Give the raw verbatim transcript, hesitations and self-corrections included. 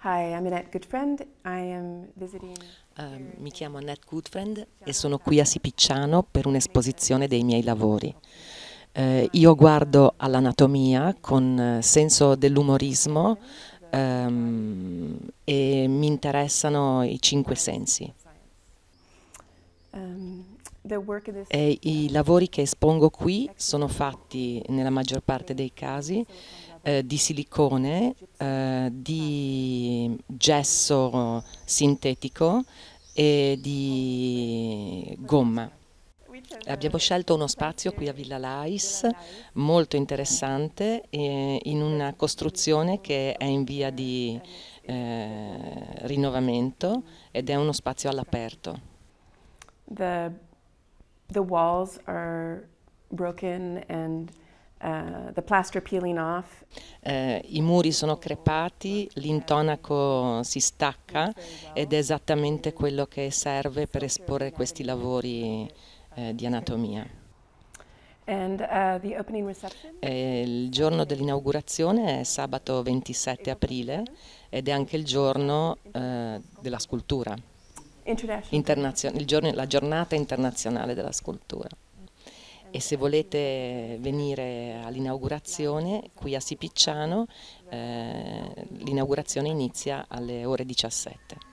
Hi, I'm Annette Goodfriend. I am visiting. Eh, mi chiamo Annette Goodfriend e sono qui a Sipicciano per un'esposizione dei miei lavori. Eh, io guardo all'anatomia con eh, senso dell'umorismo ehm, e mi interessano i cinque sensi. Um, the work in this, E i lavori che espongo qui sono fatti, nella maggior parte dei casi, eh, di silicone, eh, di gesso sintetico e di gomma. Abbiamo scelto uno spazio qui a Villa Lais molto interessante, eh, in una costruzione che è in via di eh, rinnovamento ed è uno spazio all'aperto. the the walls are broken and uh, the plaster peeling off. Eh, I muri sono crepati, l'intonaco si stacca ed è esattamente quello che serve per esporre questi lavori eh, di anatomia. And uh, the opening reception Eh, il giorno dell'inaugurazione è sabato ventisette aprile ed è anche il giorno eh, della scultura, international. internazio- il giorno- la giornata internazionale della scultura. E se volete venire all'inaugurazione qui a Sipicciano, eh, l'inaugurazione inizia alle ore diciassette.